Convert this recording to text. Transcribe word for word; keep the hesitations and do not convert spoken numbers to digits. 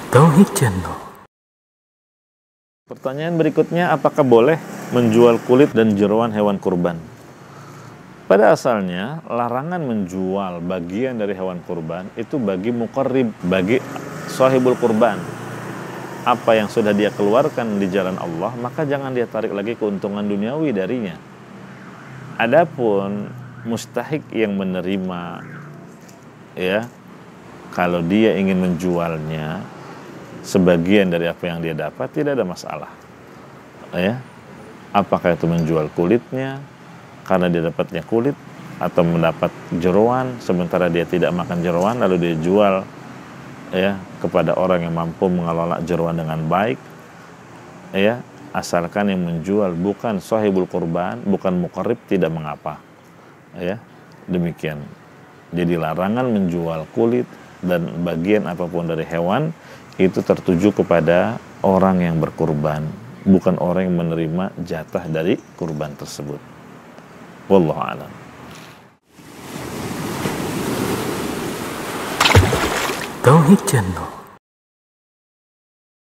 Tauhid Channel. Pertanyaan berikutnya, apakah boleh menjual kulit dan jeroan hewan kurban? Pada asalnya, larangan menjual bagian dari hewan kurban itu bagi muqarrib, bagi sahibul kurban. Apa yang sudah dia keluarkan di jalan Allah, maka jangan dia tarik lagi keuntungan duniawi darinya. Adapun mustahik yang menerima, ya, kalau dia ingin menjualnya sebagian dari apa yang dia dapat, tidak ada masalah, ya. Apakah itu menjual kulitnya karena dia dapatnya kulit, atau mendapat jeroan sementara dia tidak makan jeroan lalu dia jual, ya, kepada orang yang mampu mengelola jeroan dengan baik, ya, asalkan yang menjual bukan sahibul kurban, bukan muqarrib, tidak mengapa, ya. Demikian. Jadi larangan menjual kulit dan bagian apapun dari hewan itu tertuju kepada orang yang berkurban, bukan orang yang menerima jatah dari kurban tersebut. Wallahu a'lam. Tauhid Channel.